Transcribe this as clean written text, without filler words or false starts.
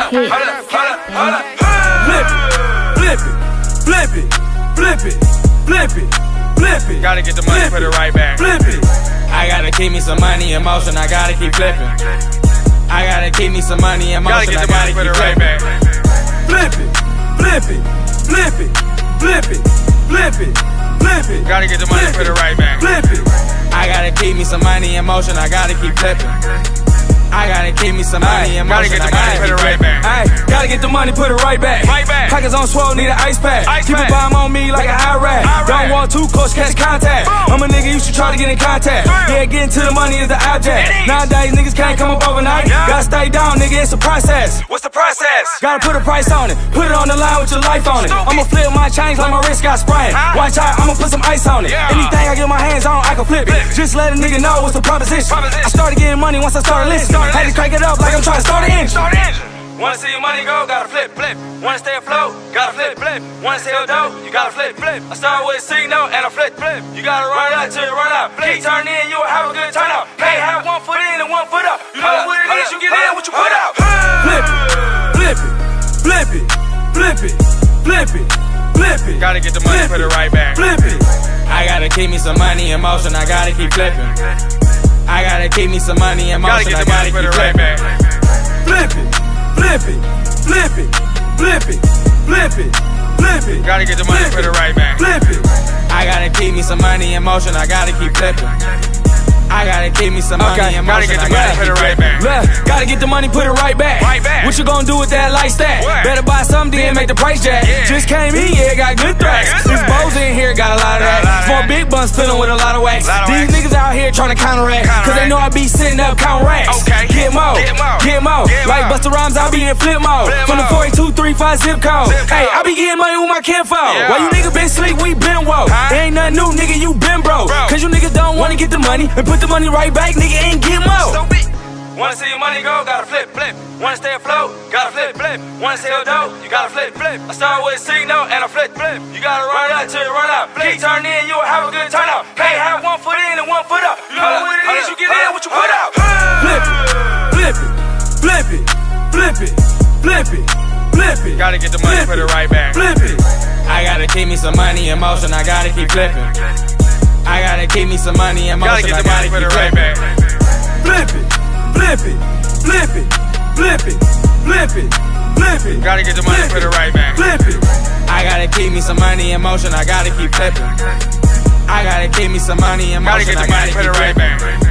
Flip it. Gotta get the money, put it right back. Flip it. I gotta keep me some money in motion, I gotta keep flipping. I gotta keep me some money in motion, I gotta keep flipping. Flip it, flip it, flip it, flip it, flip it, flip it. Gotta get the money, put it right back. Flip it. I gotta keep me some money in motion, I gotta keep flipping. I gotta keep me some money in motion, I gotta put it right back. Gotta get the money, put it right back. Pockets on swole, need an ice pack. Keep a bomb on me like an Iraq. Don't want too close, catch contact. I'm a nigga, you should try to get in contact. Yeah, getting to the money is the object. Nowadays, niggas can't come up overnight. Gotta stay down, nigga, it's a process. What's the process? Gotta put a price on it. Put it on the line with your life on it. I'ma flip my chains like my wrist got sprained. Watch out, I'ma put some ice on it. Anything I get my hands on, I can flip it. Just let a nigga know what's the proposition. I started getting money once I started listening. Had to crank it up like I'm trying to start an engine. Wanna see your money go, gotta flip, flip. Wanna stay afloat, gotta flip, flip. Wanna sell dope, you gotta flip, flip. I start with a signal and I flip, flip. You gotta run out till you run out. Keep turning in, you'll have a good turnout. Can't have 1 foot in and 1 foot out. You know what it is, you get in, what you put out. Flip it, flip it, flip it, flip it, flip it, flip it. Gotta get the money, put it right back. Flip it. I gotta keep me some money in motion, I gotta keep flipping. I gotta keep me some money in motion, I gotta keep flipping. Flip it, flip it, flip it, flip it, flip it, flip it. Gotta get the money, put it right back. Flip it. I gotta keep me some money in motion, I gotta keep flipping. I gotta keep me some money in motion, I gotta put it right back. Gotta get the money, put it right back. What you gonna do with that light stack? Better buy something, then make the price jack. Just came in, yeah, got good threats. These bows in here got a lot of that. Small big buns filling with a lot of wax. These niggas out here trying to counteract, cause they know I be sitting up counting racks. Get more, get more. Like Busta Rhymes, I be in flip mode. From the 48235 zip code. Hey, I be getting money with my kinfolk. While you niggas been sleep, we been woke. It ain't nothing new, nigga, you been broke. Cause you niggas don't wanna get the money and put the money right back, nigga, ain't get more. Wanna see your money go, gotta flip, flip. Wanna stay afloat, gotta flip, flip. Wanna sell dope, you gotta flip, flip. I start with a signal and I flip, flip. You gotta run out till you run out. Keep turning in, you'll have a good turnout. Can't have 1 foot in and 1 foot out. You know what it is, you get in, what you put out. Flip it, flip it, flip it, flip it, flip it, flip it. Gotta get the money, put it right back. Flip it. I gotta keep me some money in motion, I gotta keep flipping. I gotta keep me some money in motion, I gotta keep right back. Flip it, flip it, flip it, flip it, flip it, flip it. Gotta get the money, put it right back. Flip it. I gotta keep me some money in motion, I gotta keep flipping. I gotta keep me some money in motion, I gotta keep put it right back.